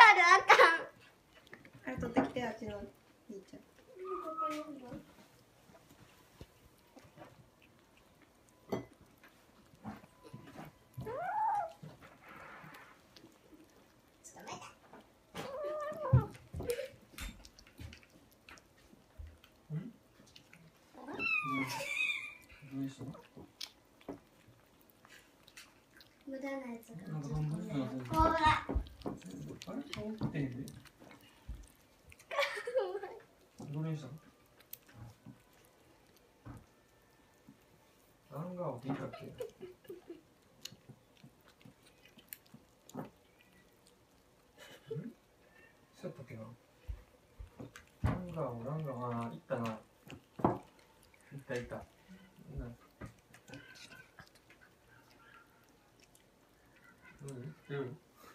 るあかん。 あれ取ってきて、あっちの兄ちゃん。 無駄なやつが。 なんか半分ずつほら。 あれ顔ってへんで。どれにしたの？ガンガーを聞いたっけ？そうやったっけな。ランガーをいったな。いった。うん。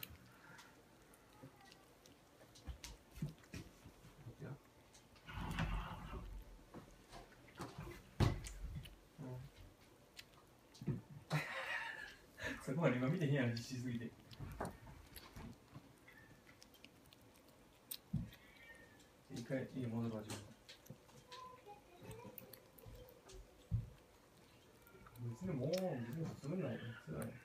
そこまで今見てへんやん、必死すぎて。一回家戻るわ、自分。別にもう、別に普通ない。